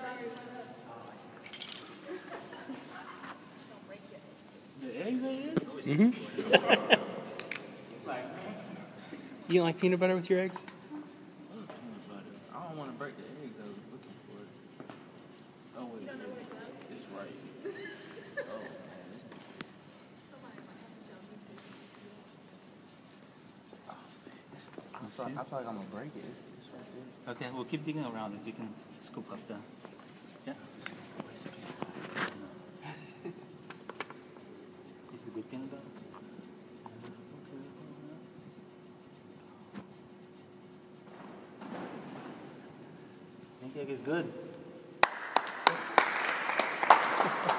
The eggs are in? Mm-hmm. You don't like peanut butter with your eggs? I love peanut butter. I don't want to break the egg though. Looking for it. Oh wait, it's right. Oh man, I feel like I'm gonna break it. It's right there. Okay, we'll keep digging around if you can scoop up the. Yeah. Is the good peanut butter? Pancake is good.